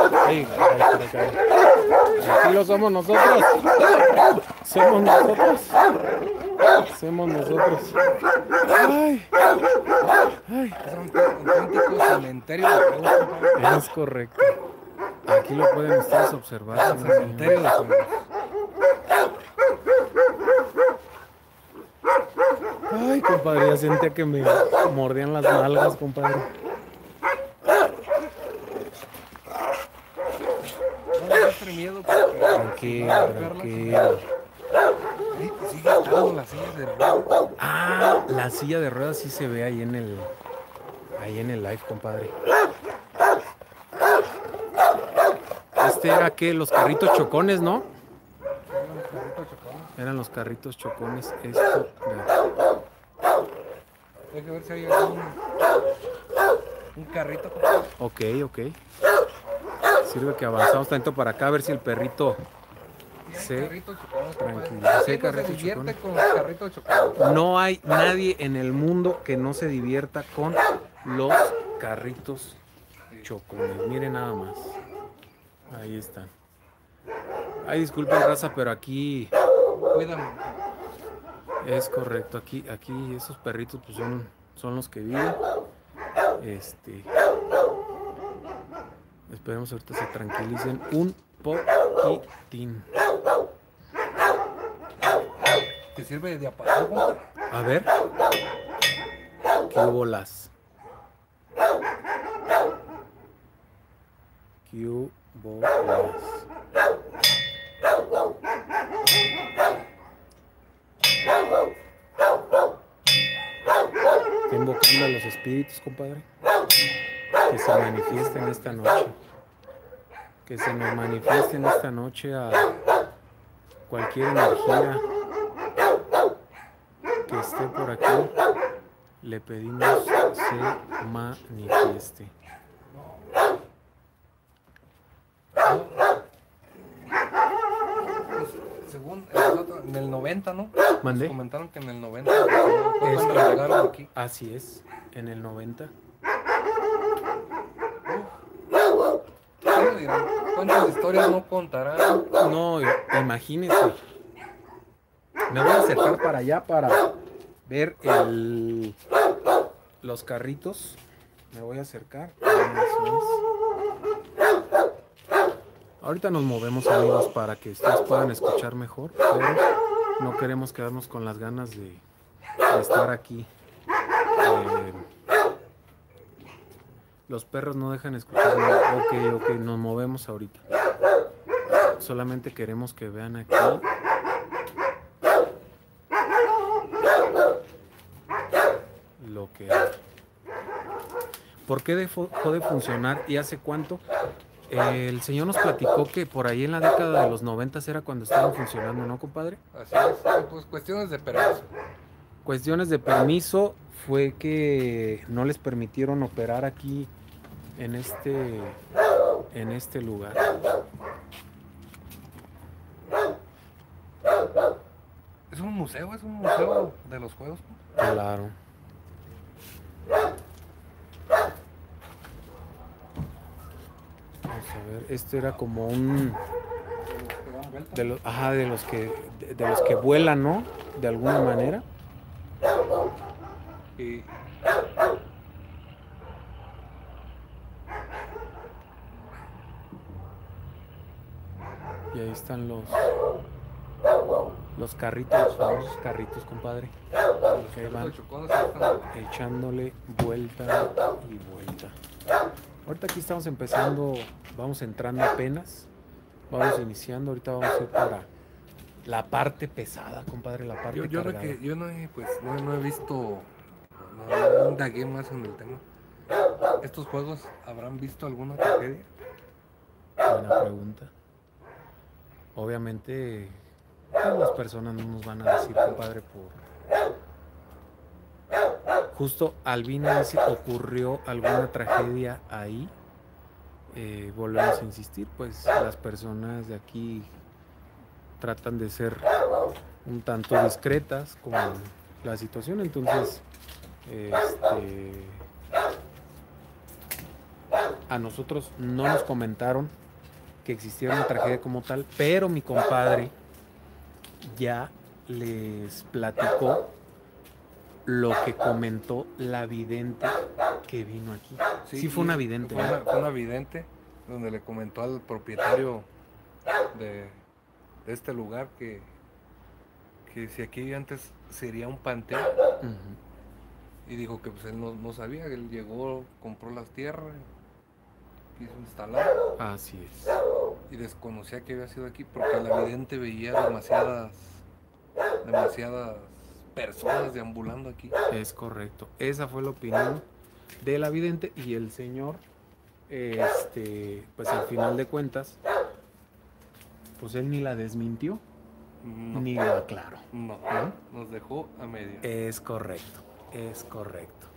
Ay, aquí lo somos nosotros. Somos nosotros. Somos nosotros. Ay. Ay. Es un auténtico cementerio de juegos, compadre. Es correcto. Aquí lo pueden ustedes observar. Es un cementerio de juegos. Ay, compadre, ya sentía que me mordían las nalgas, compadre. No le des miedo porque... Tranquilo, tranquilo. Ay, sigue estando la silla de ruedas. Ah, la silla de ruedas sí se ve ahí en el live, compadre. Este era que los carritos chocones, ¿no? Eran los carritos chocones. Esto. Hay que ver si hay un carrito, compadre. Ok. Sirve que avanzamos tanto para acá a ver si el perrito se Carritos chocones, tranquiliza. ¿Quién no se divierte con los carritos chocones? No hay nadie en el mundo que no se divierta con los carritos chocones. Miren nada más. Ahí están. Ay, disculpen, raza, pero aquí Cuídame. es correcto. Aquí esos perritos pues son los que viven. Esperemos ahorita se tranquilicen un poquitín. ¿Te sirve de aparato? A ver. ¿Qué bolas? ¿Qué bolas? Está invocando a los espíritus, compadre. Que se manifiesten esta noche. Que se nos manifiesten esta noche a cualquier energía que esté por aquí. Le pedimos se manifieste. Según en el 90, ¿no? ¿Mandé? Nos comentaron que en el 90 fue cuando llegaron aquí. Así es, en el 90. ¿Qué me dirán? ¿Cuántas historias no contarán? No, imagínense. Me voy a acercar para allá para ver los carritos. Me voy a acercar. Ahorita nos movemos, amigos, para que ustedes puedan escuchar mejor, pero no queremos quedarnos con las ganas de estar aquí. Los perros no dejan escuchar nada. Ok, nos movemos ahorita. Solamente queremos que vean aquí lo que hay. ¿Por qué dejó de funcionar y hace cuánto? El señor nos platicó que por ahí en la década de los 90 era cuando estaban funcionando, ¿no, compadre? Así es, pues cuestiones de permiso. Cuestiones de permiso fue que no les permitieron operar aquí en este lugar. Es un museo de los juegos. Claro. Vamos a ver, esto era como un de los que vuelan, ¿no? De alguna manera. Y ahí están los carritos, los famosos carritos, compadre. Que van echándole vuelta y vuelta. Ahorita aquí estamos empezando, vamos entrando apenas, vamos iniciando, ahorita vamos a ir para la parte pesada, compadre, la parte cargada. yo no he visto, no indagué más en el tema. ¿Estos juegos habrán visto alguna tragedia? Buena pregunta. Obviamente, pues, las personas no nos van a decir, compadre, justo Albina dice, ocurrió alguna tragedia ahí. Volvemos a insistir, pues las personas de aquí tratan de ser un tanto discretas con la situación, entonces A nosotros no nos comentaron que existiera una tragedia como tal, pero mi compadre ya les platicó lo que comentó la vidente que vino aquí. Sí fue una vidente. Fue una vidente donde le comentó al propietario de este lugar que si aquí antes sería un panteón. Y dijo que pues él no sabía, él llegó, compró las tierras, quiso instalar. Así es. Y desconocía que había sido aquí porque la vidente veía demasiadas personas deambulando aquí. Es correcto. Esa fue la opinión de la vidente y el señor, pues al final de cuentas, pues él ni la desmintió, ni la aclaró. No, nos dejó a medio. Es correcto, es correcto.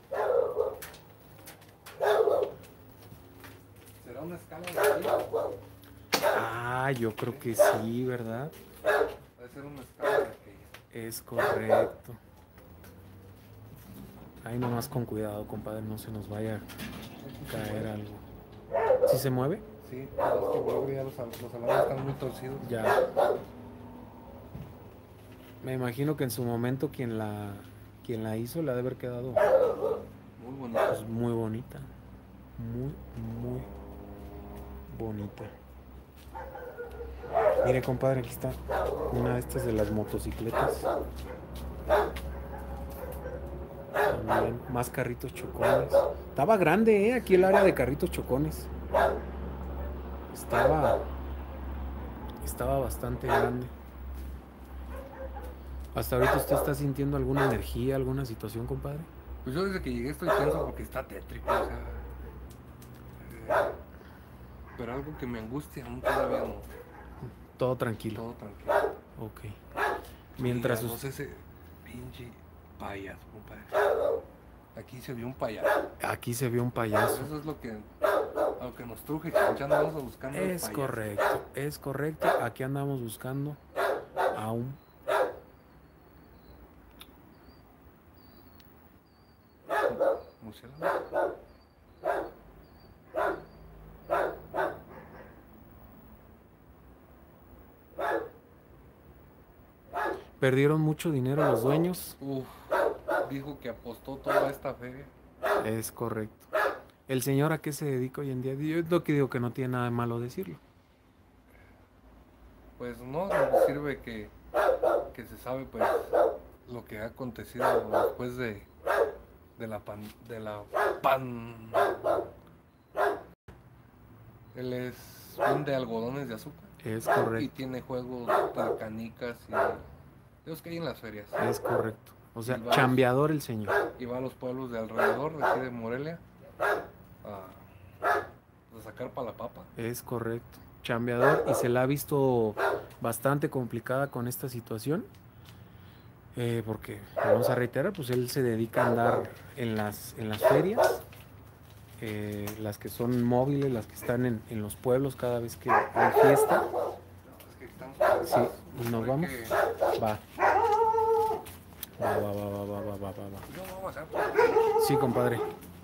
¿Será una escala de aquí? Ah, yo creo que sí, ¿verdad? Debe ser una escala de aquí. Es correcto. Ahí nomás con cuidado, compadre, no se nos vaya a caer algo. ¿Sí se mueve? Sí, es que luego ya los alambres están muy torcidos. Ya. Me imagino que en su momento quien la hizo le ha de haber quedado muy bonita. Pues muy bonita. Muy, muy bonita. Mire, compadre, aquí está una de estas de las motocicletas. También más carritos chocones. Estaba grande, aquí el área de carritos chocones. Estaba bastante grande. ¿Hasta ahorita usted está sintiendo alguna energía, alguna situación, compadre? Pues yo desde que llegué estoy tenso porque está tétrico, o sea, pero algo que me angustia aún todavía no. Todo tranquilo. Todo tranquilo. Ok. Mientras no sé ese pinche payaso, compadre. Aquí se vio un payaso. Aquí se vio un payaso. Eso es lo que nos truje, que ya andamos buscando. Es correcto, es correcto. Aquí andamos buscando a un murciélago. Perdieron mucho dinero los dueños. Dijo que apostó toda esta feria. Es correcto. ¿El señor a qué se dedica hoy en día? Yo es lo que digo, que no tiene nada de malo decirlo. Pues no sirve que se sabe pues lo que ha acontecido después de la pan. Él es vende algodones de azúcar. Es correcto. Y tiene juegos de canicas y de los que hay en las ferias. Es correcto. O sea, chambeador el señor. Y va a los pueblos de alrededor, de aquí de Morelia, a sacar para la papa. Es correcto. Chambeador, y se la ha visto bastante complicada con esta situación. Porque, vamos a reiterar, pues él se dedica a andar en las ferias. Las que son móviles, las que están en los pueblos cada vez que hay fiesta. Sí, nos vamos. Va. Va. Sí, compadre.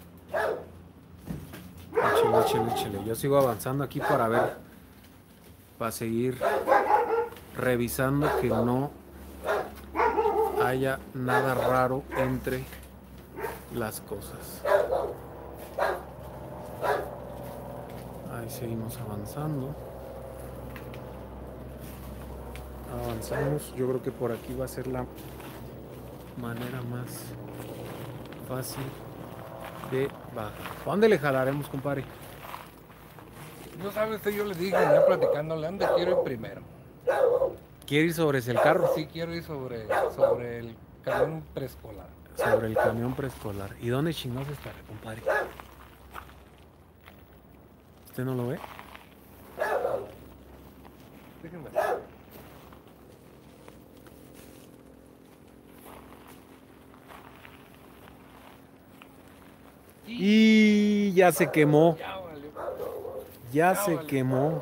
Échale. Yo sigo avanzando aquí para ver, para seguir revisando que no haya nada raro entre las cosas. Ahí seguimos avanzando. Avanzamos. Yo creo que por aquí va a ser la manera más fácil de bajar. ¿A dónde le jalaremos, compadre? No sabes, yo le dije, ya platicándole, ¿dónde quiero ir primero? ¿Quiere ir sobre el carro? Sí, quiero ir sobre el camión preescolar. Sobre el camión preescolar. ¿Y dónde chingados está, compadre? ¿Usted no lo ve? Déjenme. Y ya se quemó. Ya se valió. quemó.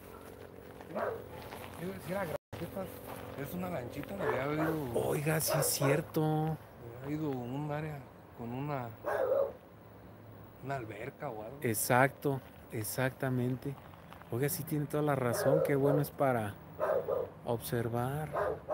Es una lanchita, le había habido. Oiga, sí es cierto. Ha habido un área con una una alberca o algo. Exacto, exactamente. Oiga, sí tiene toda la razón, qué bueno es para observar.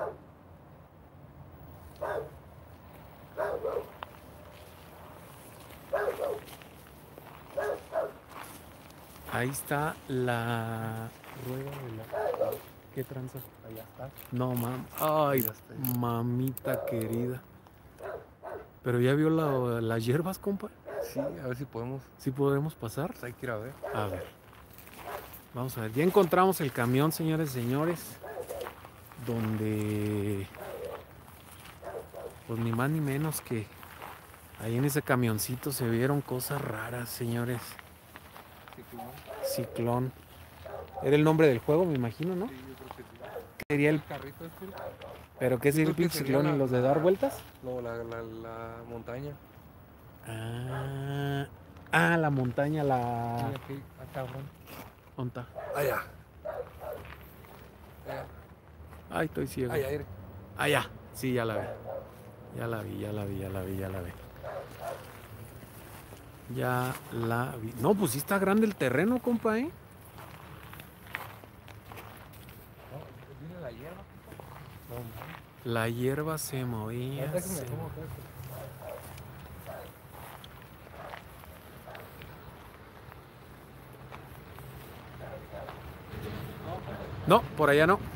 Ahí está la rueda de la... ¿Qué tranza? Allá está. No, ay, mamita querida. Pero ya vio las hierbas, compa. Sí, a ver si podemos. ¿Sí podemos pasar? Pues hay que ir a ver. A ver. Vamos a ver. Ya encontramos el camión, señores y señores. Donde... Pues ni más ni menos que... Ahí en ese camioncito se vieron cosas raras, señores. Ciclón. Era el nombre del juego, me imagino, ¿no? Sí, yo creo que sí. ¿Qué sería el... carrito este? ¿Pero qué sería el pinche ciclón y los de dar vueltas? No, la montaña. La montaña, la... Sí, aquí, cabrón. ¿Dónde está? Allá. Ay, estoy ciego. Allá, aire. Allá. Sí, ya la vi. Ya la vi. Ya la vi. No, pues sí está grande el terreno, compa, ¿eh? No, dile la hierba. No, la hierba se movía. No, por allá no.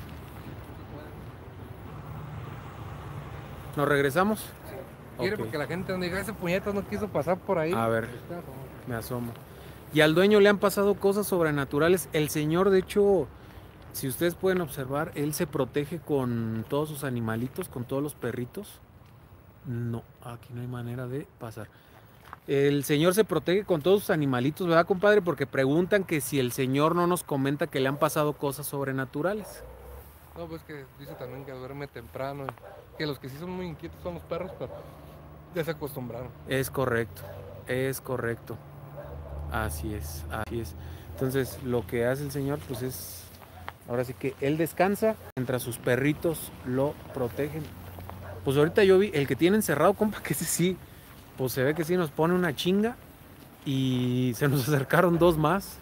¿Nos regresamos? Sí. Quiere okay. Porque la gente donde diga ese puñetas no quiso pasar por ahí. A ver, me asomo. Y al dueño le han pasado cosas sobrenaturales. El señor, de hecho, si ustedes pueden observar, él se protege con todos sus animalitos, con todos los perritos. No, aquí no hay manera de pasar. El señor se protege con todos sus animalitos, ¿verdad, compadre? Porque preguntan que si el señor no nos comenta que le han pasado cosas sobrenaturales. No, pues que dice también que duerme temprano. Que los que sí son muy inquietos son los perros, pero ya se acostumbraron. Es correcto, es correcto. Así es, así es. Entonces, lo que hace el señor, pues es... Ahora sí que él descansa mientras sus perritos lo protegen. Pues ahorita yo vi el que tiene encerrado, compa, que ese sí, pues se ve que sí nos pone una chinga. Y se nos acercaron dos más.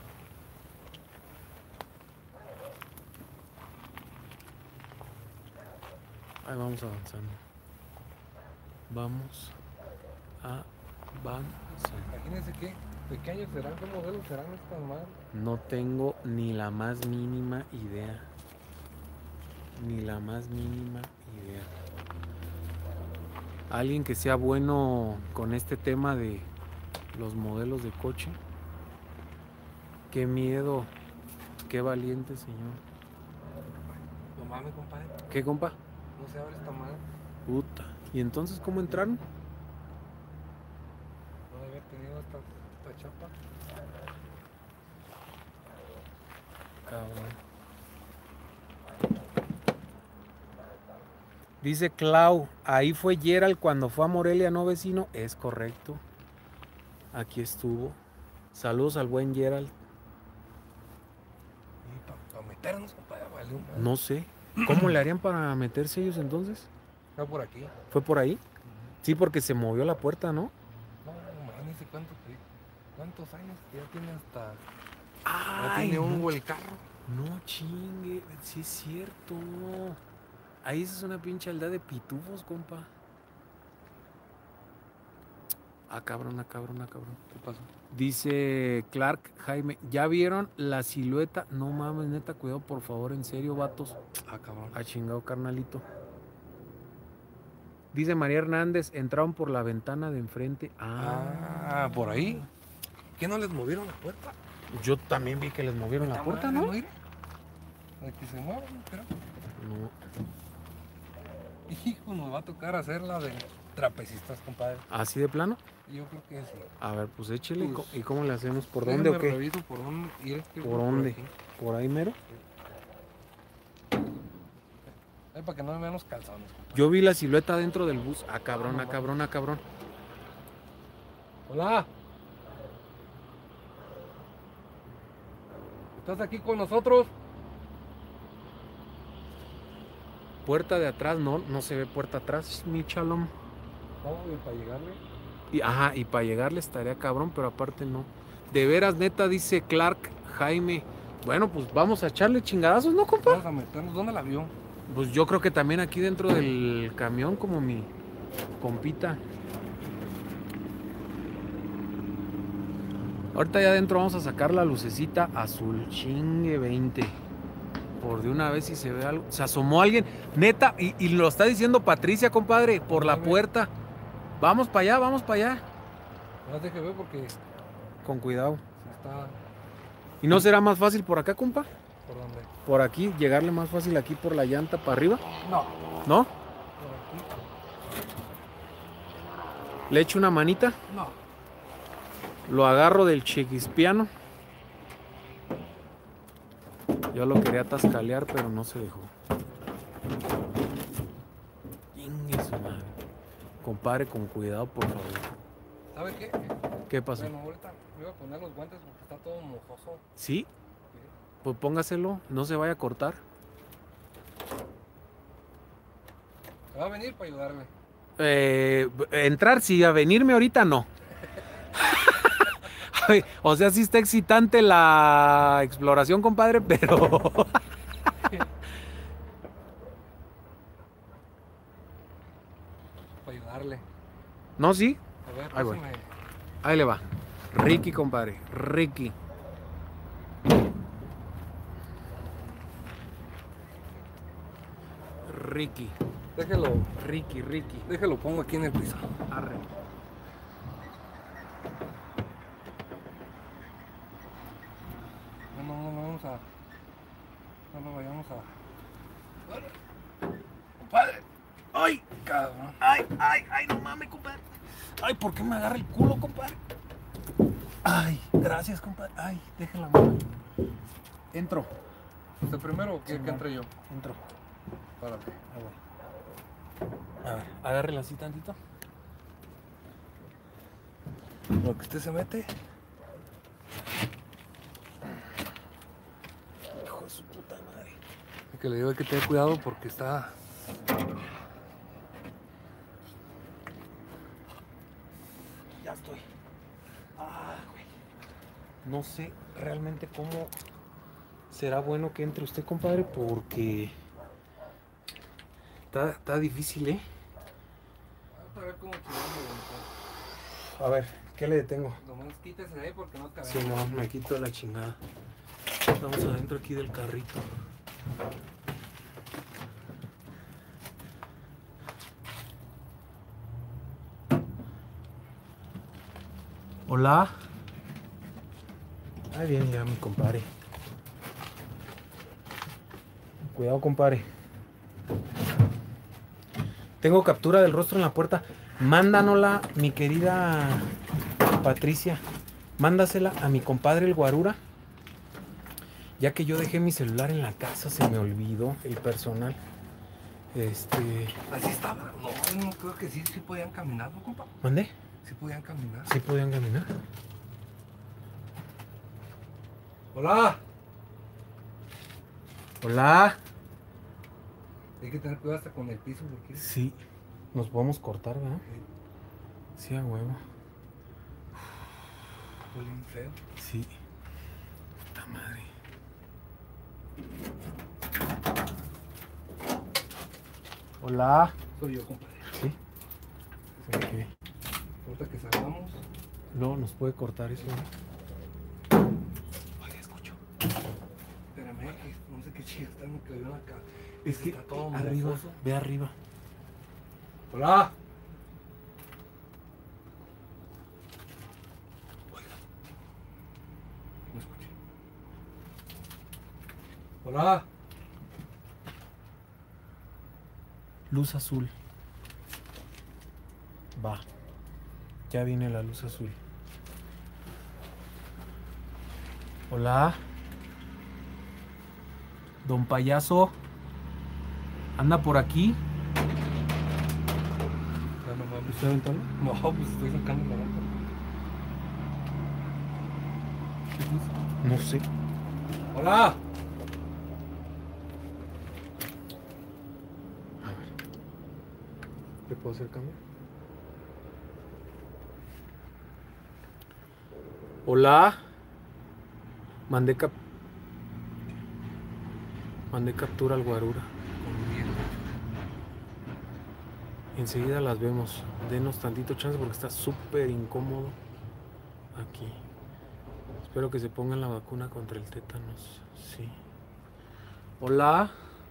Ahí vamos avanzando. Vamos avanzando. Imagínense qué pequeños serán, qué modelos serán estas madres. No tengo ni la más mínima idea. Ni la más mínima idea. Alguien que sea bueno con este tema de los modelos de coche. Qué miedo. Qué valiente, señor. No mames, compadre. ¿Qué, compa? No se abre esta madre. Puta. ¿Y entonces cómo entraron? No debe haber tenido esta chapa. Cabrón. Dice Clau, ahí fue Gerald cuando fue a Morelia, ¿no, vecino? Es correcto. Aquí estuvo. Saludos al buen Gerald. ¿Y para meternos, compadre? Vale, no sé. ¿Cómo le harían para meterse ellos entonces? Fue por aquí. ¿Fue por ahí? Sí, porque se movió la puerta, ¿no? No, imagínense cuántos años que ya tiene hasta... ¡Ay! Ya tiene hongo el carro. No chingue, sí es cierto. Ahí es una pinche aldea de pitufos, compa. Cabrón. ¿Qué pasó? Dice Clark Jaime, ¿ya vieron la silueta? No mames, neta, cuidado, por favor, en serio, vatos. Cabrón. Chingado, carnalito. Dice María Hernández, entraron por la ventana de enfrente. ¿Por ahí? ¿Qué no les movieron la puerta? Yo también vi que les movieron la puerta, ¿no? De que se muevan, pero... No. Hijo, nos va a tocar hacer la de trapecistas, compadre. ¿Así de plano? Yo creo que sí. A ver, pues échele. Pues, ¿y cómo le hacemos? ¿Por dónde o qué? Reviso por dónde. ¿Por dónde? ¿Por ahí mero? Para que no me vean los calzones, compadre. Yo vi la silueta dentro del bus. Cabrón. Hola. ¿Estás aquí con nosotros? Puerta de atrás, no se ve puerta atrás, mi chalón. Vamos para llegarle. Y, ajá, y para llegarle estaría cabrón, pero aparte no. De veras, neta, dice Clark Jaime. Bueno, pues vamos a echarle chingadazos, ¿no, compa? Vamos a meternos. ¿Dónde la vio? Pues yo creo que también aquí dentro del camión, como mi compita. Ahorita ya adentro vamos a sacar la lucecita azul. Chingue 20. Por de una vez si se ve algo. Se asomó alguien. Neta, y lo está diciendo Patricia, compadre, por la puerta. Vamos para allá, vamos para allá. No deje ver porque... Con cuidado. Está... ¿Y no será más fácil por acá, compa? ¿Por dónde? Por aquí, llegarle más fácil aquí por la llanta para arriba. No. ¿No? Por aquí. ¿Le echo una manita? No. Lo agarro del chequispiano. Yo lo quería tascalear, pero no se dejó. Ingue su madre. Compadre, con cuidado, por favor. ¿Sabe qué? ¿Qué pasó? Bueno, ahorita me iba a poner los guantes porque está todo mojoso. ¿Sí? Sí. Pues póngaselo, no se vaya a cortar. ¿Se va a venir para ayudarme? Entrar sí, a venirme ahorita no. O sea, sí está excitante la exploración, compadre, pero... Para ayudarle. No, sí. A ver, Ahí voy. pásame. Ahí le va. Ricky, compadre. Ricky. Ricky. Déjelo. Ricky. Déjelo, pongo aquí en el piso. Arre. No lo vayamos a... ¡Compadre! ¡Ay, cabrón! Ay, no mames, compadre. Ay, ¿por qué me agarra el culo, compadre? Ay, gracias, compadre. Ay, deje la mano. Entro. ¿Usted primero o que entre yo? Entro. Párate. Ahí voy. A ver, agárrela así tantito. Lo que usted se mete. Hijo de su puta madre. Lo que le digo hay que tener cuidado porque está... Ya estoy. Güey. No sé realmente cómo será bueno que entre usted, compadre, porque está difícil, ¿eh? A ver cómo chingamos. A ver, ¿qué le detengo? Nomás quítese de ahí porque no cabemos. Sí, no, me quito la chingada. Estamos adentro aquí del carrito. Hola. Ahí viene ya mi compadre. Cuidado, compadre. Tengo captura del rostro en la puerta. Mándanosla, mi querida Patricia. Mándasela a mi compadre el Guarura. Ya que yo dejé mi celular en la casa, se me olvidó el personal. Así estaba. No, creo que sí podían caminar, ¿no, compa? ¿Mandé? Sí podían caminar. Sí podían caminar. ¡Hola! Hola. Hay que tener cuidado hasta con el piso porque... Sí. Nos podemos cortar, ¿verdad? Sí, a huevo. Fue bien feo. Sí. Puta madre. Hola. Soy yo, compadre. Sí. Ok. Ahorita que salgamos... No, nos puede cortar eso, ¿no? Oye, escucho. Espérame, que no sé qué chido está, me cayó en la cara. Es que está todo arriba, mojoso. ve arriba. ¡Hola! Oiga. No escuché. ¡Hola! Luz azul. Va. Ya viene la luz azul. Hola. Don Payaso. ¿Anda por aquí? Ya no mames. ¿Usted aventó? No, pues estoy sacando la boca. No sé. ¡Hola! ¿Le puedo hacer cambio? Hola. Mandé, mandé captura al guarura. Enseguida las vemos. Denos tantito chance porque está súper incómodo aquí. Espero que se pongan la vacuna contra el tétanos. Sí. Hola.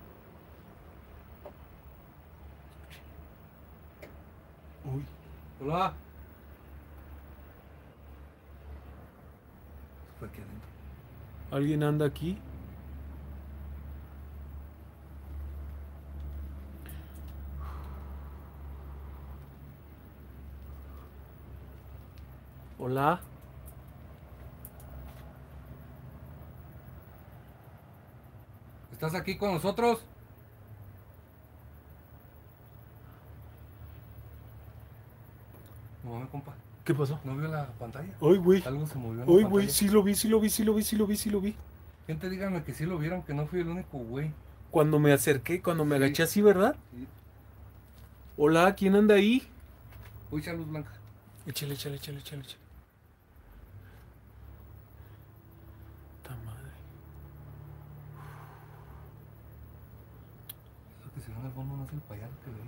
Uy. Hola. Fue aquí adentro. ¿Alguien anda aquí? Hola. ¿Estás aquí con nosotros? No, compa. ¿Qué pasó? ¿No vio la pantalla? Ay, güey. Algo se movió en la Ay, pantalla. güey, sí lo vi, sí lo vi, sí lo vi, sí lo vi, sí lo vi. Gente, díganme que sí lo vieron, que no fui el único güey. Cuando me acerqué, cuando me Sí. agaché así, ¿verdad? Sí. Hola, ¿quién anda ahí? Mucha luz blanca. Échale, échale, échale, échale, échale. ¡Ta madre! Eso que se ve en el fondo no es el payaso que veía.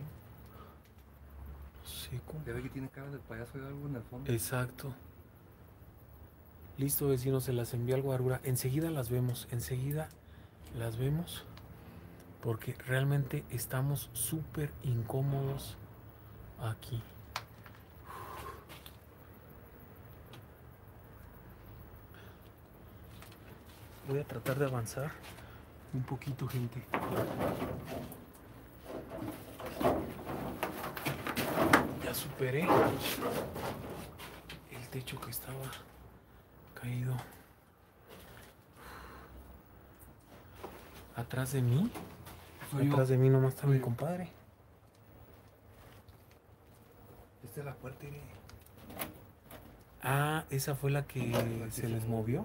Sí, Ya ve que tiene cara de payaso y algo en el fondo. Exacto. Listo, vecino, se las envía al guarura. Enseguida las vemos, enseguida las vemos. Porque realmente estamos súper incómodos aquí. Voy a tratar de avanzar un poquito, gente. Ya superé el techo que estaba caído. Atrás de mí. Atrás de mí nomás está mi compadre. Esta es la puerta, mire. Ah, esa fue la que se les movió.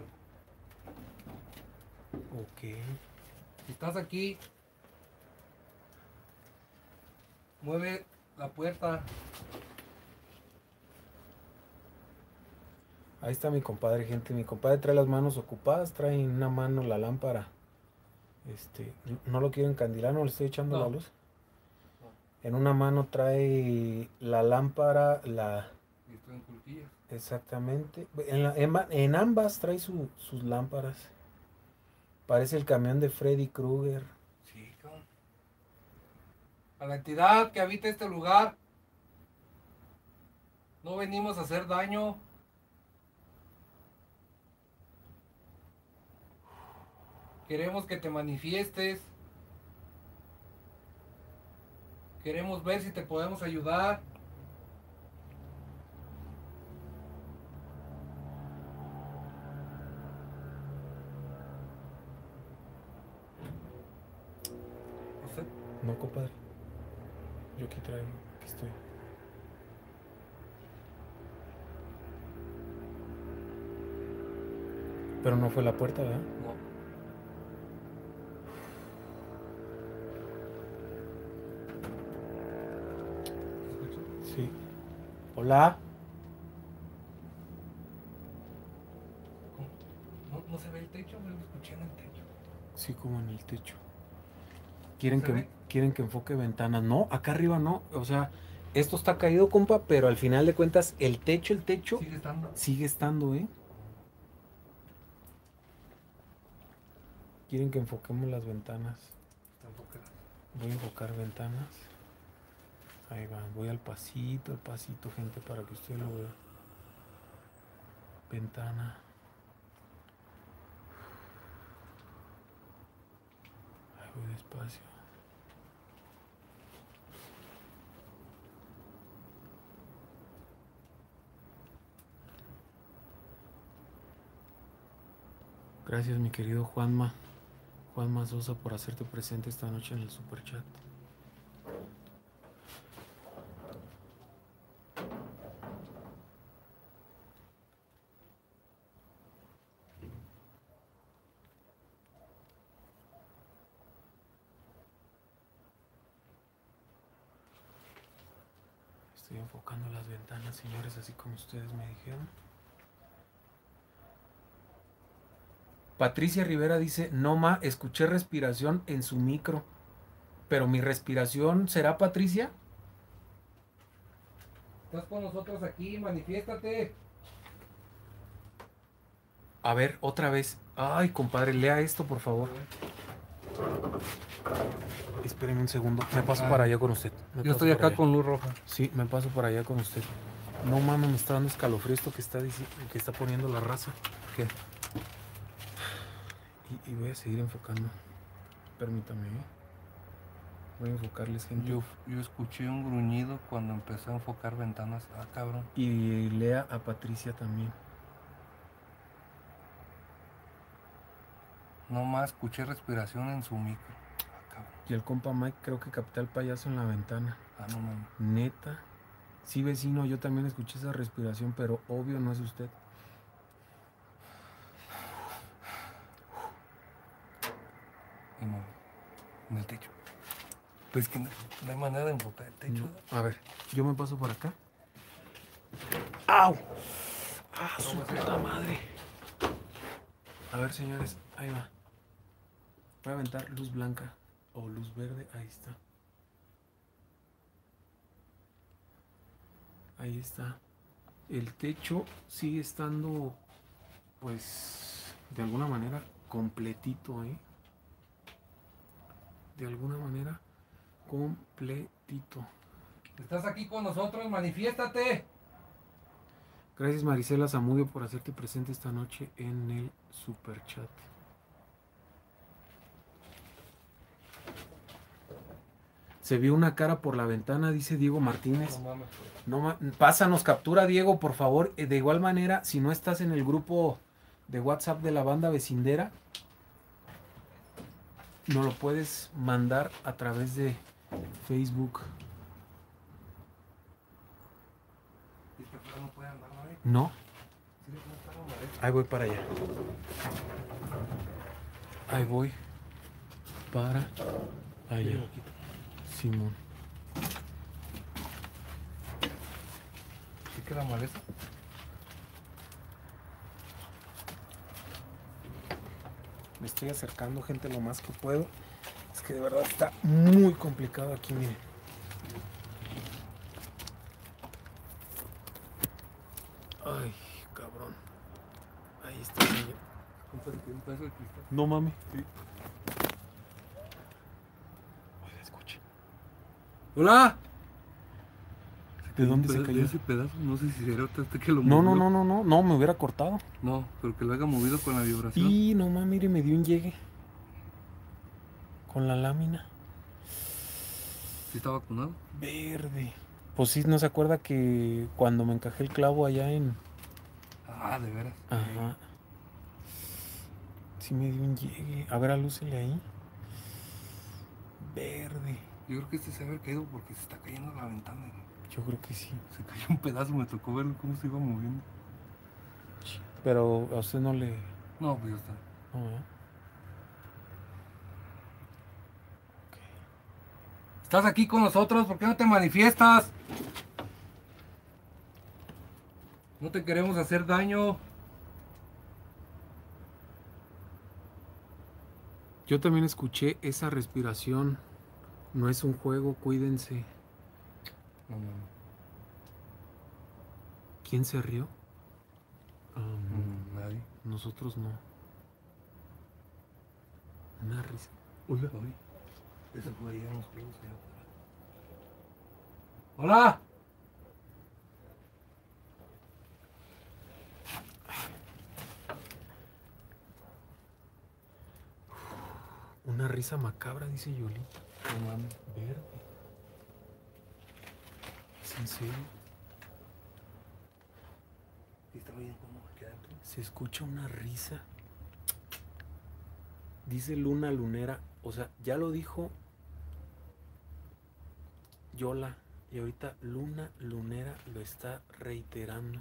Ok. Si estás aquí, mueve la puerta. Ahí está mi compadre, gente. Mi compadre trae las manos ocupadas, trae en una mano la lámpara. No lo quiero encandilar, no le estoy echando la luz. En una mano trae la lámpara, Y estoy en culquillas. exactamente. En ambas trae sus lámparas. Parece el camión de Freddy Krueger. Sí, cabrón. A la entidad que habita este lugar, no venimos a hacer daño. Queremos que te manifiestes. Queremos ver si te podemos ayudar. ¿Usted? No, compadre. Yo aquí traigo, aquí estoy. Pero no fue la puerta, ¿verdad? No. Sí. Hola. No se ve el techo, me lo escuché en el techo. Sí, como en el techo. Quieren que enfoque ventanas. No, acá arriba no. O sea, esto está caído, compa, pero al final de cuentas, el techo sigue estando, ¿eh? Quieren que enfoquemos las ventanas. Voy a enfocar ventanas. Ahí va, voy al pasito, gente, para que usted lo vea. Ventana. Ahí voy despacio. Gracias, mi querido Juanma Sosa, por hacerte presente esta noche en el Superchat. Estoy enfocando las ventanas, señores, así como ustedes me dijeron. Patricia Rivera dice, no ma, escuché respiración en su micro. Pero mi respiración, ¿será Patricia? Estás con nosotros aquí, manifiéstate. A ver, otra vez. Ay, compadre, lea esto, por favor. Espéreme un segundo. Me paso para allá con usted. Yo estoy acá con luz roja. Sí, me paso para allá con usted. No mames, me está dando escalofrío esto que está poniendo la raza. ¿Qué? Y voy a seguir enfocando. Permítame, ¿eh? Voy a enfocarles, gente. Yo escuché un gruñido cuando empecé a enfocar ventanas. Ah, cabrón. Y lea a Patricia también. No más escuché respiración en su micro. Ah, cabrón. Y el compa Mike creo que capté al payaso en la ventana. Ah, no mames. Neta. Sí, vecino, yo también escuché esa respiración, pero obvio no es usted. En el techo. Pues que no hay manera de enfocar el techo. No. A ver, yo me paso por acá. ¡Au! ¡Ah, su puta madre! A ver, señores, ahí va. Voy a aventar luz blanca o luz verde. Ahí está. Ahí está. El techo sigue estando, pues, de alguna manera completito, ¿eh? De alguna manera completito. Estás aquí con nosotros, manifiéstate. Gracias, Marisela Zamudio, por hacerte presente esta noche en el superchat. Se vio una cara por la ventana, dice Diego Martínez. No mames. No, pásanos captura, Diego, por favor. De igual manera, si no estás en el grupo de WhatsApp de la banda vecindera, nos lo puedes mandar a través de Facebook. No. Ahí voy para allá. Ahí voy para allá. Simón. ¿Sí queda maleza? Me estoy acercando, gente, lo más que puedo. Es que de verdad está muy complicado aquí, miren. Ay, cabrón. Ahí está, señor. No mames. Sí. Oiga, escuche. ¡Hola! ¿De dónde se cayó? Ese pedazo, no sé si era usted que lo No, movió. no, me hubiera cortado. No, pero que lo haya movido con la vibración. Y no mames, mire, me dio un llegue. Con la lámina. ¿Sí está vacunado? Verde. Pues sí, ¿no se acuerda que cuando me encajé el clavo allá en... Ah, de veras. Ajá. Sí me dio un llegue. A ver, alúcele ahí. Verde. Yo creo que este se ha caído porque se está cayendo la ventana. Yo creo que sí. Se cayó un pedazo, me tocó verlo cómo se iba moviendo. Pero a usted no le... No, pues ya está. No, ¿eh? Estás aquí con nosotros, ¿por qué no te manifiestas? No te queremos hacer daño. Yo también escuché esa respiración. No es un juego, cuídense. No. ¿Quién se rió? Nadie. Nosotros no. Una risa. Oiga. Eso fue ahí en los juegos allá afuera. ¡Hola! Una risa macabra, dice Yoli. No mames. Verde. ¿Es en serio? ¿Sí está bien cómo queda dentro? Se escucha una risa. Dice Luna Lunera. O sea, ya lo dijo Yola. Y ahorita Luna Lunera lo está reiterando.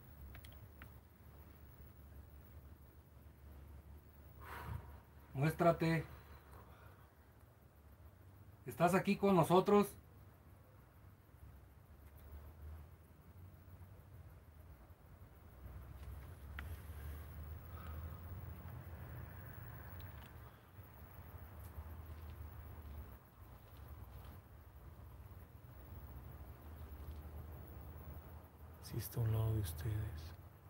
Muéstrate. ¿Estás aquí con nosotros? Sí está a un lado de ustedes.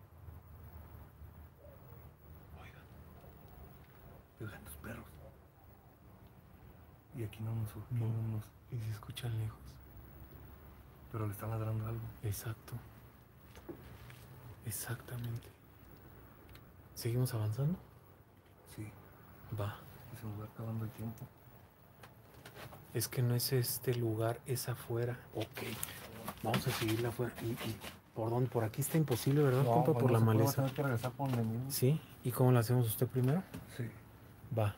Oigan tus perros. Y aquí no nos... Y se escuchan lejos. Pero le están ladrando algo. Exacto. Exactamente. ¿Seguimos avanzando? Sí. Va. Y se nos va acabando el tiempo. Es que no es este lugar, es afuera. Ok. Vamos a seguirla afuera. ¿Y por dónde? Por aquí está imposible, ¿verdad, compa? Por la maleza. Vamos a tener que regresar por donde mismo. ¿Sí? ¿Y cómo la hacemos usted primero? Sí. Va.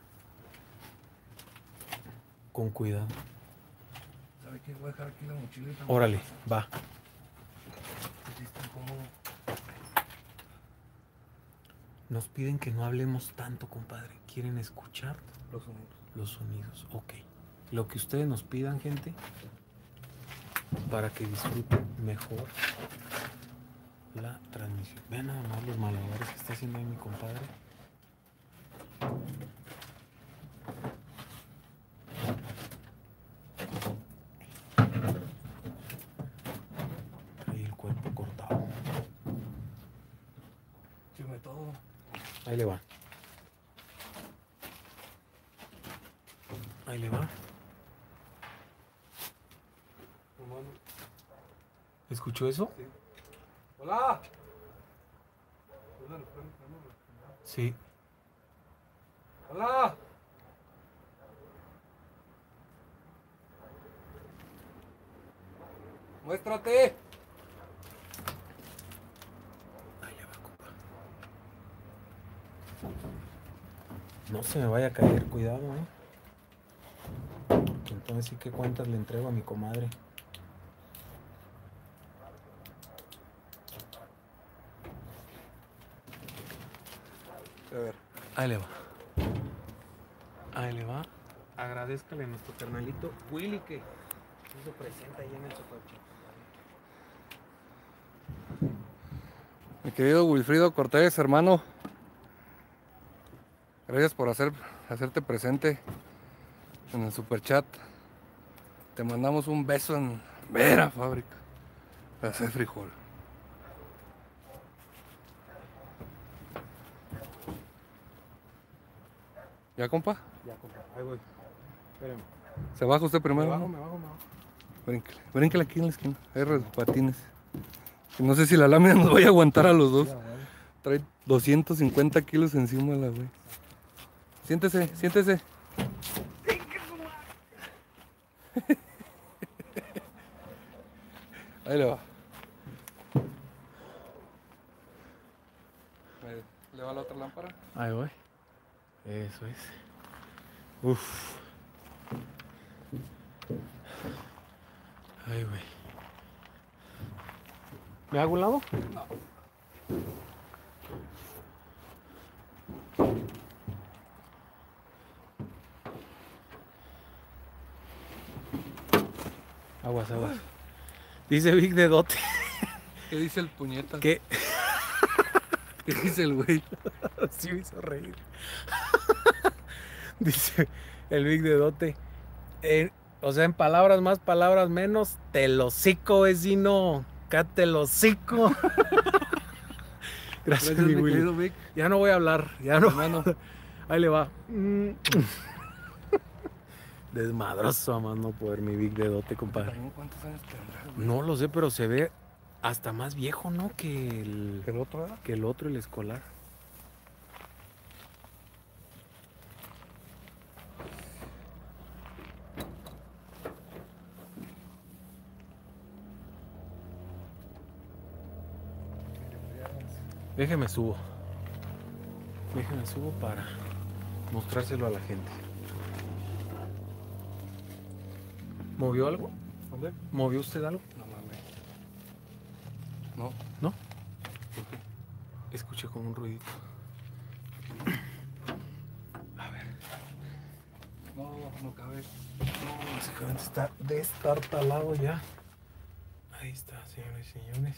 Con cuidado. ¿Sabe qué? Voy a dejar aquí la mochilita. Órale, va. Sí, está incómodo. Nos piden que no hablemos tanto, compadre. ¿Quieren escuchar? Los sonidos. Los sonidos, ok. Lo que ustedes nos pidan, gente, para que disfruten mejor la transmisión. Vean nada más los malabares que está haciendo ahí mi compadre. Trae el cuerpo cortado. Chime todo. Ahí le va. Ahí le va. ¿Escuchó eso? Sí. ¡Hola! Sí. ¡Hola! ¡Muéstrate! Ahí le va, compa. No se me vaya a caer, cuidado, Porque entonces sí que cuentas le entrego a mi comadre. A ver. Ahí le va. Ahí le va. Agradezcale a nuestro carnalito Willy que hizo presente ahí en el coche. Mi querido Wilfrido Cortés, hermano. Gracias por hacerte presente en el superchat. Te mandamos un beso en Vera Fábrica de hacer frijol. ¿Ya, compa? Ya, compa. Ahí voy. Espérame. ¿Se baja usted primero? Me bajo. Brinquele. Brinquele aquí en la esquina. Hay patines. No sé si la lámina nos vaya a aguantar a los dos. Trae 250 kilos encima la güey. Siéntese, siéntese. Ahí le va. ¿Le va la otra lámpara? Ahí voy. Eso es. Uf. Ahí voy. ¿Me hago un lado? No. Aguas. Dice Big Dedote. ¿Qué dice el puñeta? ¿Qué? ¿Qué dice el güey? Sí me hizo reír. Dice el Big Dedote. O sea, en palabras más, palabras menos, te lo hocico, vecino. Cáte el hocico. Gracias, mi mi Willy. querido Vic. Ya no voy a hablar. Ya no. Hermano. Ahí le va. Desmadroso a más no poder, mi Big Dedote, compadre. ¿Cuántos años tendrá, güey? No lo sé, pero se ve hasta más viejo, ¿no? Que ¿El otro era? que el otro, el escolar. Déjeme subo para mostrárselo a la gente. ¿Movió algo? ¿Dónde? ¿Movió usted algo? No mames. No. ¿No? ¿Por qué? Escuché como un ruidito. A ver. No cabe. No, básicamente está destartalado ya. Ahí está, señores y señores.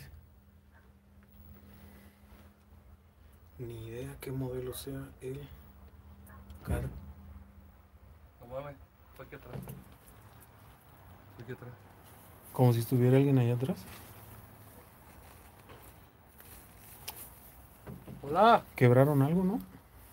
Ni idea qué modelo sea el car. No mames. Fue aquí atrás. Como si estuviera alguien allá atrás. Hola. ¿Quebraron algo, no?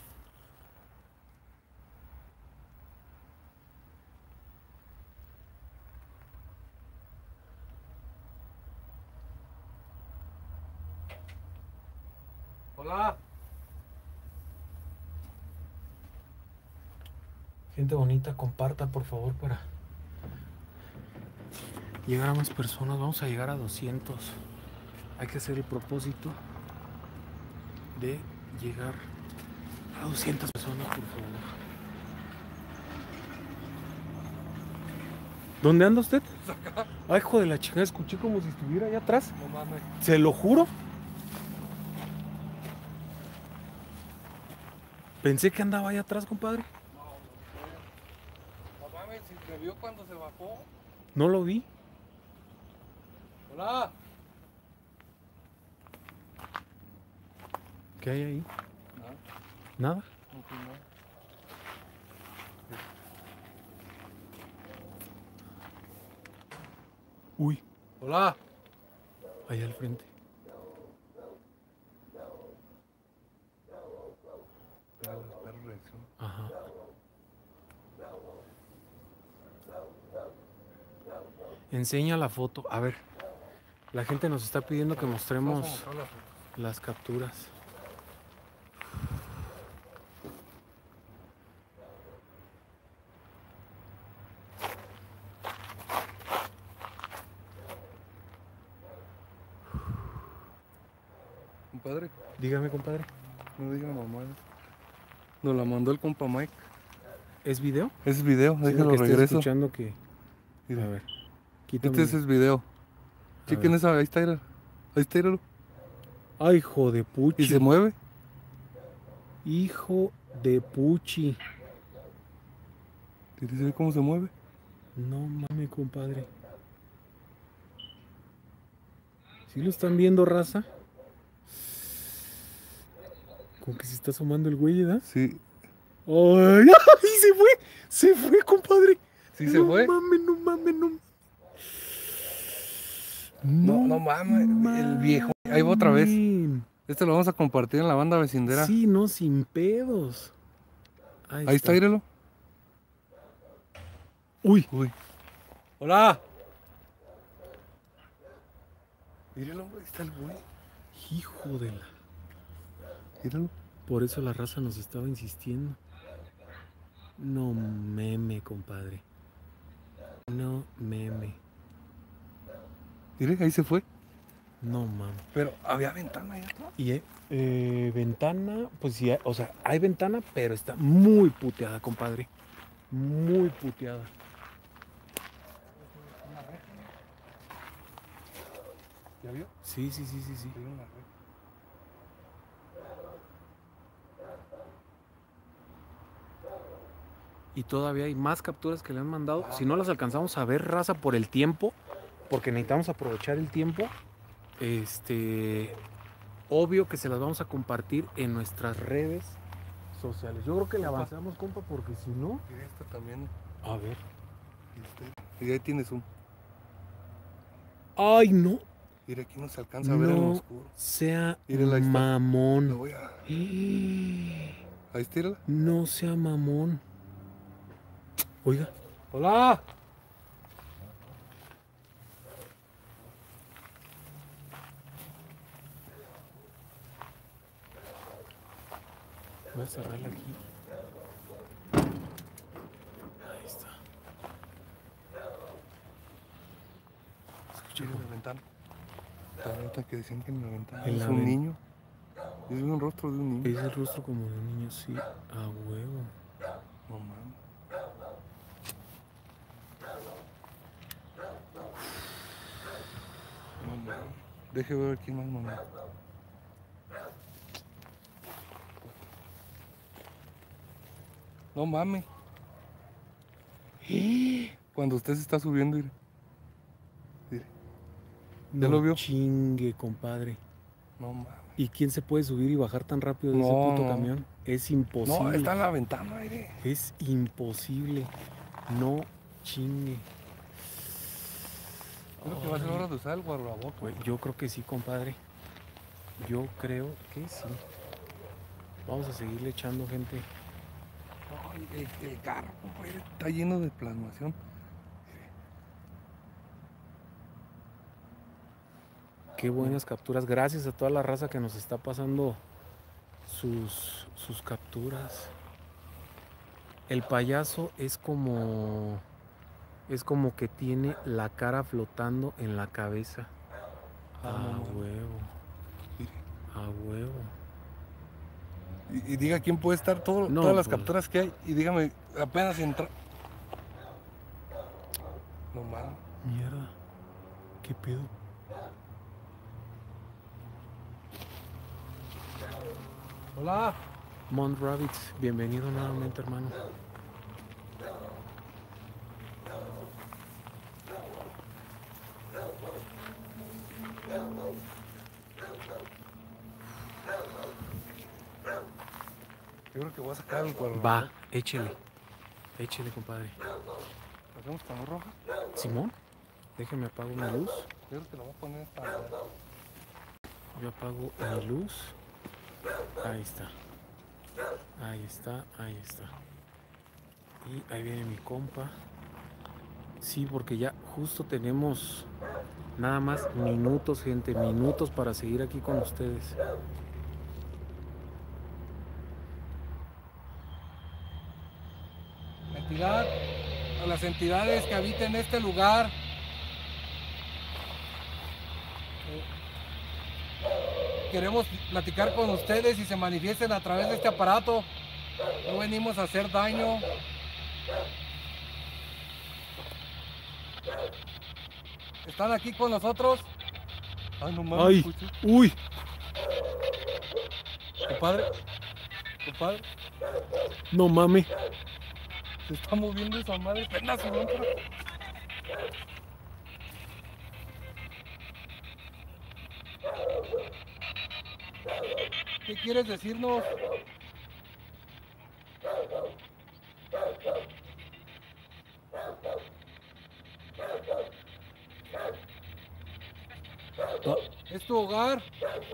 Hola. Gente bonita, comparta por favor para llegar a más personas. Vamos a llegar a 200. Hay que hacer el propósito de llegar a 200 personas, por favor. ¿Dónde anda usted? Acá. Ay, hijo de la chingada, escuché como si estuviera allá atrás. No mames. Se lo juro. Pensé que andaba allá atrás, compadre. No mames, si te vio cuando se bajó. No lo vi. Hola. ¿Qué hay ahí? No, Nada. no fui nada. Uy, Hola. allá al frente. Mira, los perros reaccionan. Ajá. Enseña la foto. A ver, la gente nos está pidiendo que mostremos Vamos a mostrar las fotos. las capturas. Compadre, Dígame, compadre. no diga mamá. Nos la mandó el compa Mike. ¿Es video? Es video, Sí, déjalo porque estoy regreso. escuchando que... Mira, A ver, quítame. este es el video. A Chequen ver. esa, ahí está, mira. Ahí está, míralo. Ay, hijo de puchi. Y se mueve. Hijo de puchi. ¿Quieres ver cómo se mueve? No mames, compadre. ¿Sí lo están viendo, raza? Como que se está asomando el güey, ¿verdad? Sí. ¡Ay! ¡Ay! ¡Se fue! ¡Se fue, compadre! ¿Sí se fue? No mames, no mames, no. No mames, el viejo. Ahí va otra vez. Este lo vamos a compartir en la banda vecindera. Sí, no, sin pedos. Ahí está, míralo. Uy. Uy. Hola. Míralo, ahí está el güey. Hijo de la... Míralo. Por eso la raza nos estaba insistiendo. No meme, compadre. No meme. Mire, ahí se fue. No mames. Pero había ventana ahí atrás. Y ventana, pues sí, o sea, hay ventana, pero está muy puteada, compadre. Muy puteada. ¿Ya vio? Sí, sí, sí, sí, sí. Hay una red. Y todavía hay más capturas que le han mandado. Si no las alcanzamos a ver, raza, por el tiempo, porque necesitamos aprovechar el tiempo, obvio que se las vamos a compartir en nuestras redes sociales. Yo creo que le avanzamos, compa, porque si no... Y esta también. A ver. Y ahí tienes un. ¡Ay, no! Mira, aquí no se alcanza a ver en lo No oscuro. sea Mírala, ahí está. Lo mamón. voy a. Ahí estírala. No sea mamón. Oiga. ¡Hola! Voy a cerrarla aquí. Ahí está. Escucha, En la ventana. La neta que decían que en la ventana En es la un ven- niño. Es un rostro de un niño. es el rostro como de un niño, sí, a huevo. No mames. No mames. Deje ver quién más mamá. No mames. Cuando usted se está subiendo, mire. Mire. ¿Ya No lo vio? chingue, compadre. No mames. ¿Y quién se puede subir y bajar tan rápido de ese No, puto no. camión? Es imposible. No, está en la ventana, mire. Es imposible. No chingue. Creo que va a ser hora de usar el guardabotas. Güey, yo creo que sí, compadre. Yo creo que sí. Vamos a seguirle echando, gente. Ay, el carro, compadre, está lleno de plasmación. Qué buenas capturas. Gracias a toda la raza que nos está pasando sus capturas. El payaso es como que tiene la cara flotando en la cabeza. A huevo. A huevo. Y diga quién puede estar No, todas las pues, capturas que hay. Y dígame, apenas entra. No mames. mierda. ¿Qué pedo? Hola. Mont Rabbits, bienvenido nuevamente, hermano. Yo creo que voy a sacar el cuadro. Va, échele. Échele, compadre. ¿Hacemos con luz roja? Simón, déjeme apago mi luz. Yo creo que lo voy a poner esta. Yo apago mi luz. Ahí está. Ahí está, ahí está. Y ahí viene mi compa. Sí, porque ya justo tenemos nada más minutos, gente. Minutos para seguir aquí con ustedes. Entidad, a las entidades que habiten este lugar. Queremos platicar con ustedes y se manifiesten a través de este aparato. No venimos a hacer daño. ¿Están aquí con nosotros? Ay, no mames. ¡Ay! ¡Uy! Compadre. Compadre. No mames. Se está moviendo esa madre. Pena su nombre. ¿Qué quieres decirnos? ¿Es tu hogar?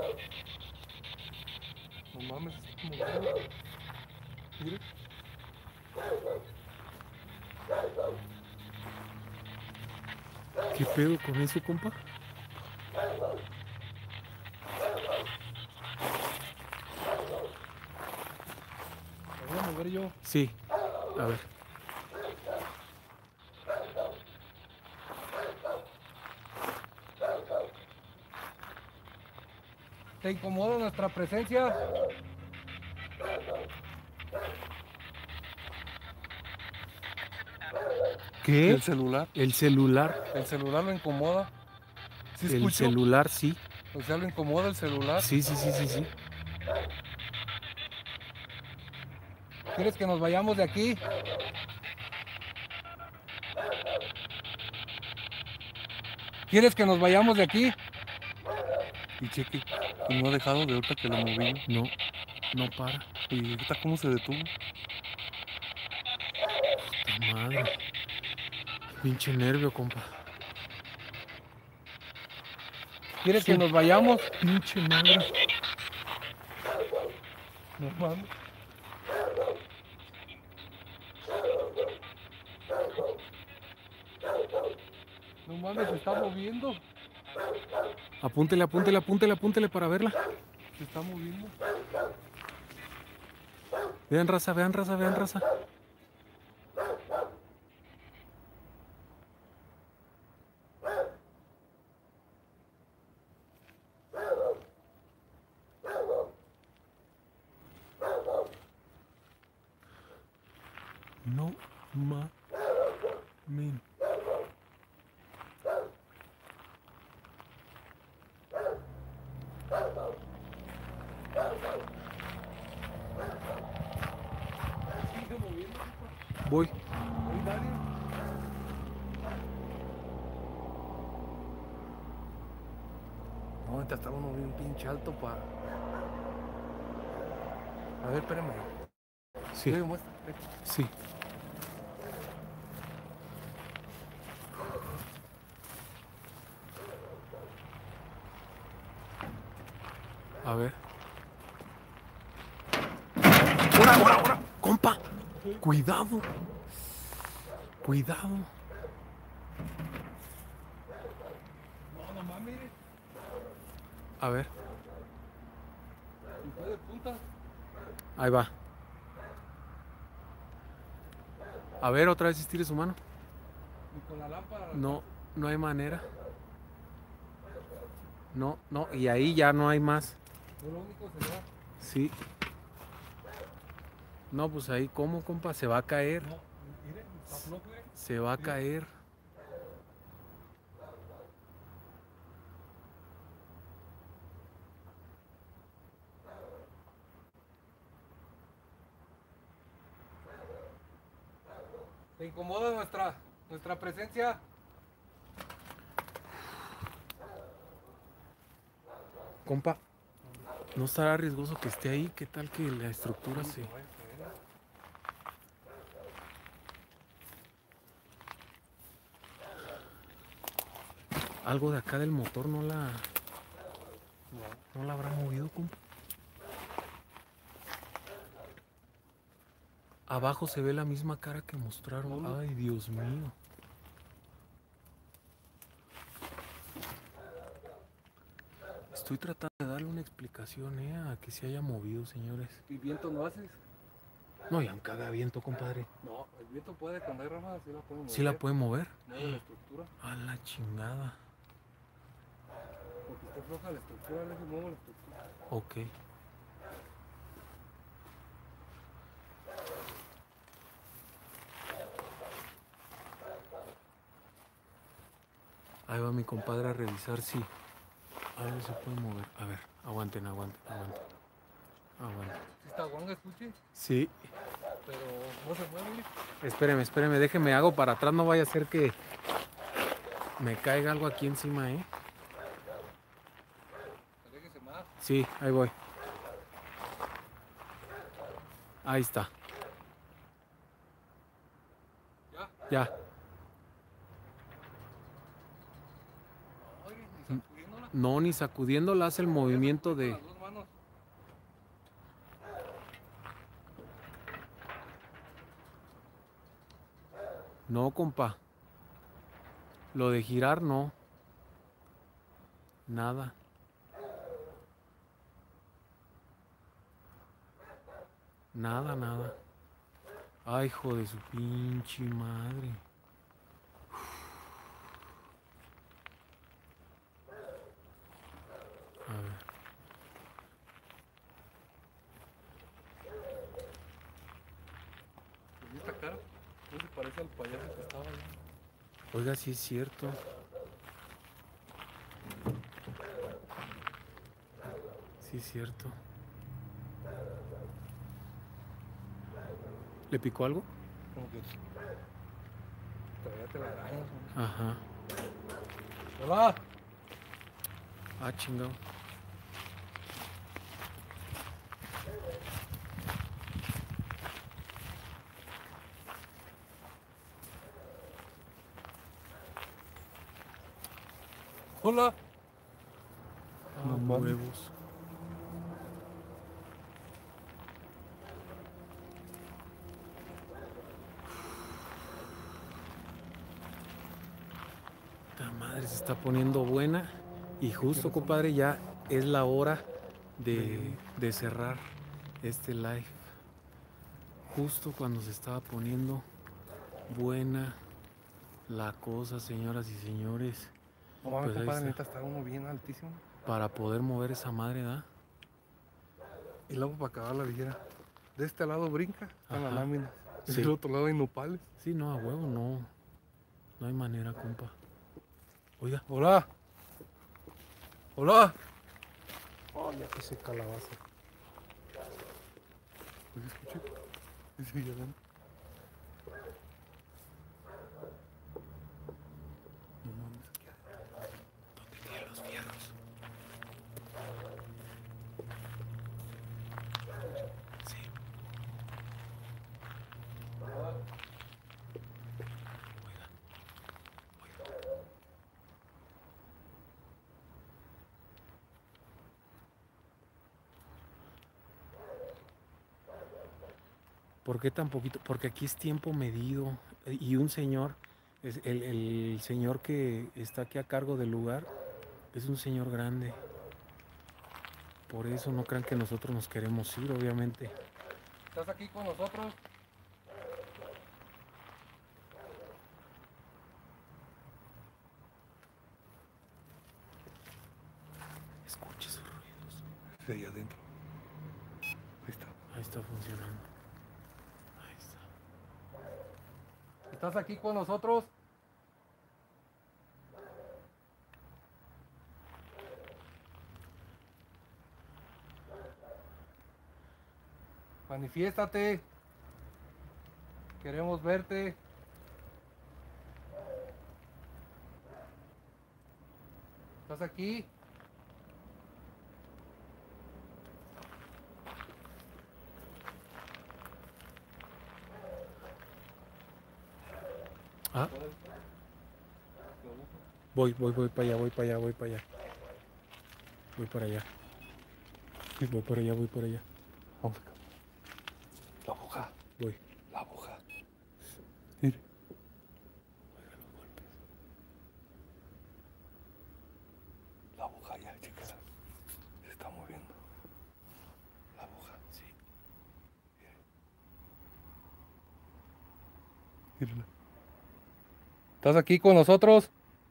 No mames, se está moviendo. Mire. ¿Qué pedo con eso, compa? ¿Me voy a mover yo? Sí, a ver. ¿Te incomoda nuestra presencia? ¿Qué? ¿El celular? El celular. ¿El celular lo incomoda? ¿Sí El escucho? celular, sí. O sea, ¿lo incomoda el celular? Sí, sí, sí, sí, sí. ¿Quieres que nos vayamos de aquí? ¿Quieres que nos vayamos de aquí? Y cheque, y no ha dejado de ahorita que lo moví. No, no para. ¿Y ahorita cómo se detuvo? Puta madre. Pinche nervio, compa. ¿Quieres que nos vayamos? Pinche madre. No mames. No mames, se está moviendo. Apúntele, apúntele, apúntele, apúntele para verla. Se está moviendo. Vean raza, vean raza, vean raza. No mames. Sigue moviendo. Voy. Ahí, dale. No, ahorita está uno bien pinche alto para... A ver, espérame. Sí, Sí, muestra. sí. A ver. Cuidado. Cuidado. No, nomás mire. A ver. ¿Y fue de punta? Ahí va. A ver, otra vez estire su mano. ¿Y con la lámpara? No, no hay manera. No, no, y ahí ya no hay más. No, lo único sería... Sí. No, pues ahí, ¿cómo, compa? Se va a caer. No, mire, está flojo, mire. Se va a caer. ¿Te incomoda nuestra presencia? Compa, ¿no estará riesgoso que esté ahí? ¿Qué tal que la estructura se... Algo de acá del motor no la habrá movido, compa? Abajo se ve la misma cara que mostraron. Ay, Dios mío. Estoy tratando de darle una explicación, a que se haya movido, señores. ¿Y viento no haces? No, y aunque haga viento, compadre. No, el viento puede, cuando hay ramas, sí la puede mover. ¿Sí la puede mover? Mueve la estructura. A la chingada. Porque está floja la estructura, le muevo la estructura. Ok. Ahí va mi compadre a revisar si algo se puede mover. A ver, aguanten. ¿Sí está guanga, escuche? Sí. Pero no se mueve. Espéreme, déjeme hago para atrás, no vaya a ser que me caiga algo aquí encima, Aléjese más. Sí, ahí voy. Ahí está. ¿Ya? Ya. Oye, ni sacudiéndola. No, ni sacudiéndola hace el movimiento de... Las dos manos. No, compa. Lo de girar, no. Nada. Nada. Ay, hijo de su pinche madre. A ver. ¿Y esta cara? ¿No se parece al payaso que estaba ahí? Oiga, sí es cierto. Sí es cierto. ¿Le picó algo? Como que traía telarañas. Ajá. ¡Hola! Ah, chingado. ¡Hola! Huevos. Esta madre se está poniendo buena. Y justo, compadre, ya es la hora de cerrar este live. Justo cuando se estaba poniendo buena la cosa, señoras y señores. No mames, Pues ahí compadre, está. neta está uno bien altísimo. Para poder mover esa madre, ¿da? Y luego para acabar la villera. De este lado brinca, están las Ajá. láminas. Y Sí. del otro lado hay nopales. Sí, no, a huevo, no. No hay manera, compa. Oiga. ¡Hola! ¡Hola! Oh, ya puse calabaza. Oye, escuché. Dice llegando. No mames, aquí adentro. ¿Dónde tiene los fierros? Sí. ¿Por qué tan poquito? Porque aquí es tiempo medido y un señor, el señor que está aquí a cargo del lugar, es un señor grande. Por eso no crean que nosotros nos queremos ir, obviamente. ¿Estás aquí con nosotros? Escuche esos ruidos. Sí, ahí adentro. Ahí está. Ahí está funcionando. Ahí está. ¿Estás aquí con nosotros? Manifiéstate. Queremos verte. ¿Estás aquí? Ah. Voy para allá, voy para allá, voy para allá. Voy para allá. Voy para allá, voy para allá. Vamos acá. La aguja. Voy. La aguja. Mire. Oiga los golpes. La aguja ya, chicas. Se está moviendo. La aguja. Sí. Mírala. ¿Estás aquí con nosotros?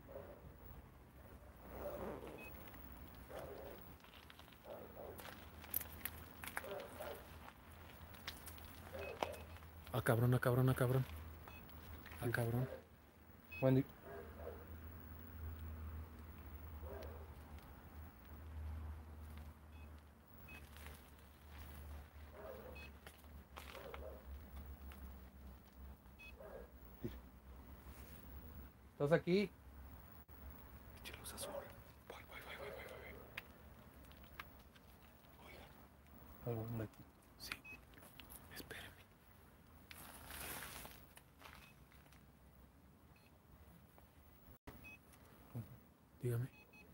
Ah, cabrón, ah, cabrón, ah, cabrón. Ah, cabrón. Bueno, ¿estás aquí? Eche luz azul. Voy. Oiga. Algo de aquí. Sí. Espéreme. Dígame.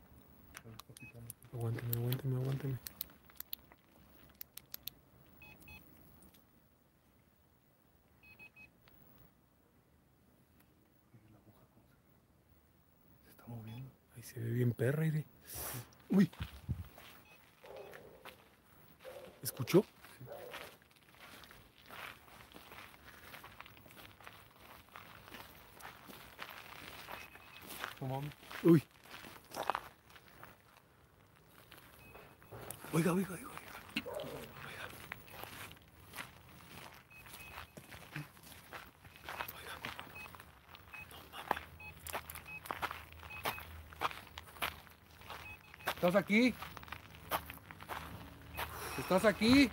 Aguánteme. Se está moviendo. Ahí se ve bien perra, Ire. Uy. ¿Escuchó? No mames. Uy. Oiga. ¿Estás aquí? ¿Estás aquí?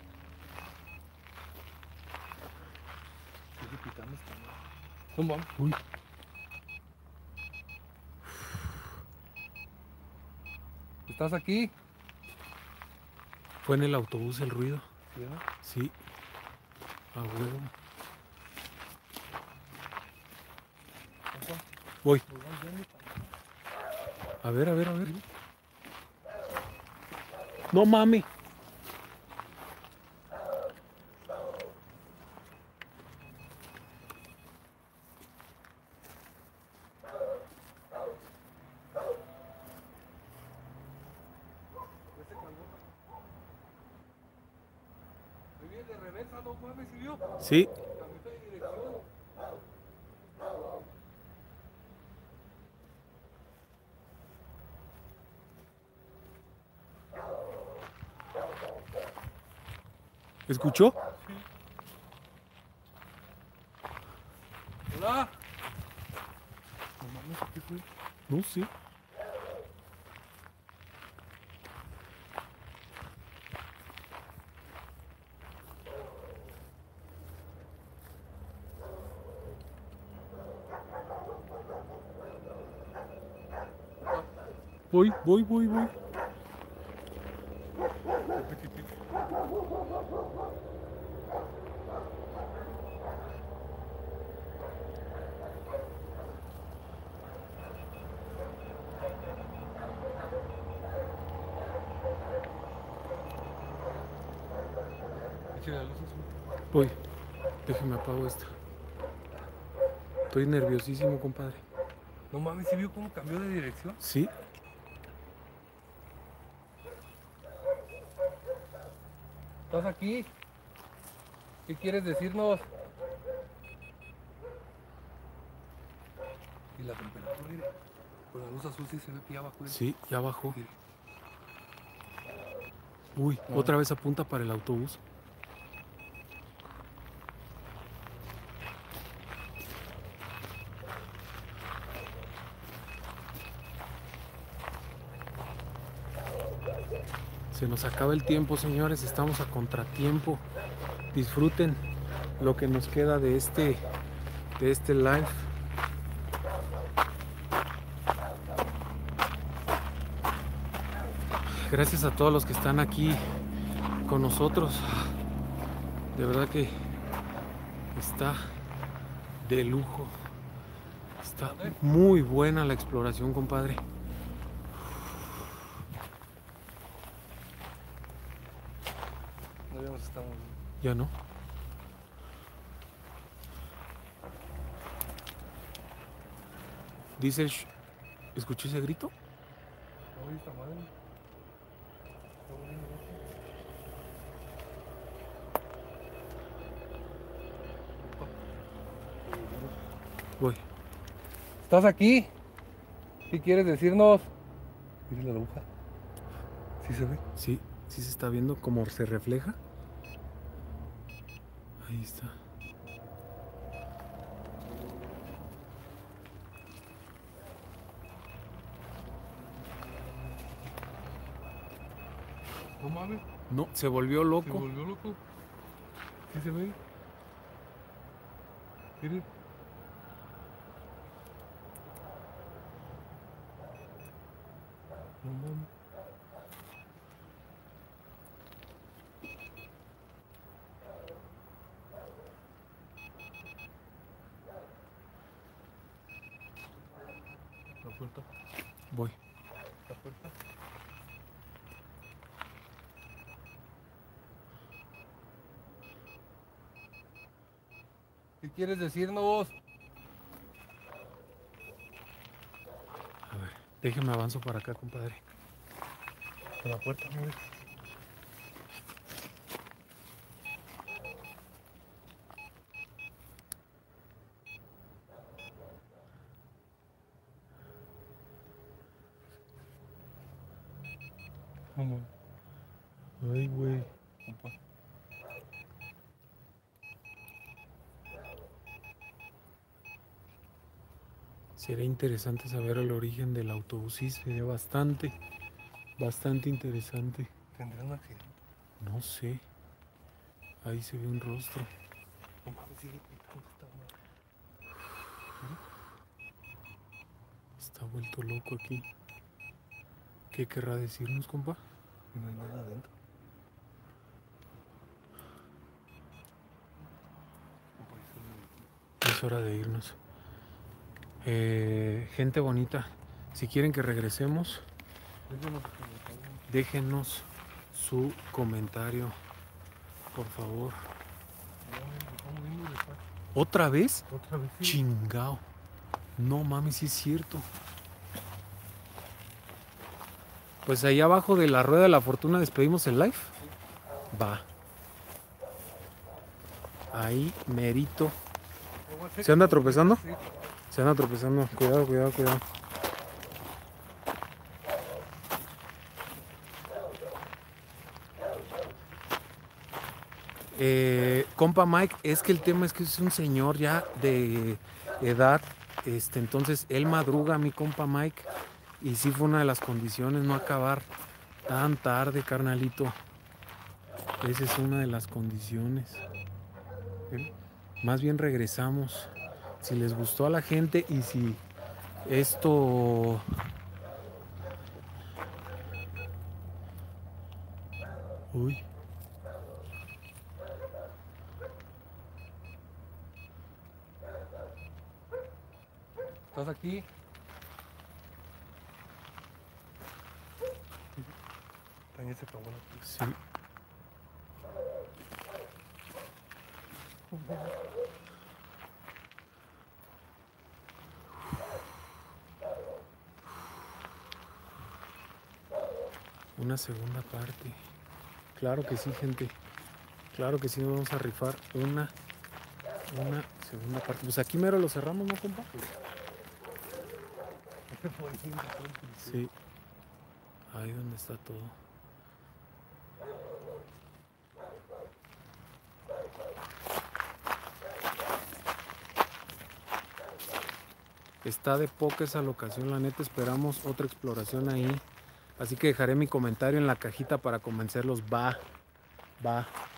Sigue pitando esta madre. No mames. Uy. ¿Estás aquí? Fue en el autobús el ruido. ¿Sí, verdad? Sí. A huevo. Voy. A ver. No mames. Me viene de reversa, no mames, ¿sí vio? Sí. Cambió de dirección. ¿Escuchó? Hola. No mames, ¿qué fue? No, sí. Voy. Échale la luz azul. Voy. Déjeme apago esta. Estoy nerviosísimo, compadre. No mames, ¿sí vio cómo cambió de dirección? Sí. ¿Estás aquí? ¿Qué quieres decirnos? Y la temperatura, mire, con la luz azul sí se ve que ya bajó. Sí, ya bajó. Mire. Uy, otra vez apunta para el autobús. Se nos acaba el tiempo, señores. Estamos a contratiempo. Disfruten lo que nos queda de este live. Gracias a todos los que están aquí con nosotros. De verdad que está de lujo. Está muy buena la exploración, compadre. No habíamos estado bien. Ya no. Dice el... ¿Escuché ese grito? No, esta madre. Voy. ¿Estás aquí? ¿Qué quieres decirnos? Mire la aguja. ¿Sí se ve? Sí, sí se está viendo cómo se refleja. Ahí está. No mames. No, se volvió Se loco. volvió loco. ¿Sí se ve? Mire. No mames. La puerta. Voy. La puerta. ¿Qué quieres decirnos? A ver, déjeme avanzo para acá, compadre. A la puerta, mire. ¿Cómo? Ay, güey. Compa. Sería interesante saber el origen del autobús. Sí, sería bastante interesante. ¿Tendrá un accidente? No sé. Ahí se ve un rostro. No mames, sigue pitando esta madre. Está vuelto loco aquí. ¿Qué querrá decirnos, compa? Y no hay nada adentro. Es hora de irnos. Gente bonita, si quieren que regresemos, déjenos su comentario, por favor. ¿Otra vez? Otra vez. Sí. Chingao. No mames, sí es cierto. Pues ahí abajo de la rueda de la fortuna despedimos el live. Va. Ahí merito. ¿Se anda tropezando? Sí. Se anda tropezando. Cuidado, cuidado, cuidado. Compa Mike, es que el tema es que es un señor ya de edad, entonces él madruga, mi compa Mike, y sí fue una de las condiciones no acabar tan tarde, carnalito. Esa es una de las condiciones. Más bien regresamos. Si les gustó a la gente y si esto... Uy. ¿Estás aquí? También se pegó la pieza. Sí. Una segunda parte. Claro que sí, gente. Claro que sí, nos vamos a rifar una segunda parte. Pues aquí mero lo cerramos, ¿no, compa? Sí. Ahí donde está todo. Está de poca esa locación, la neta. Esperamos otra exploración ahí. Así que dejaré mi comentario en la cajita para convencerlos. Va.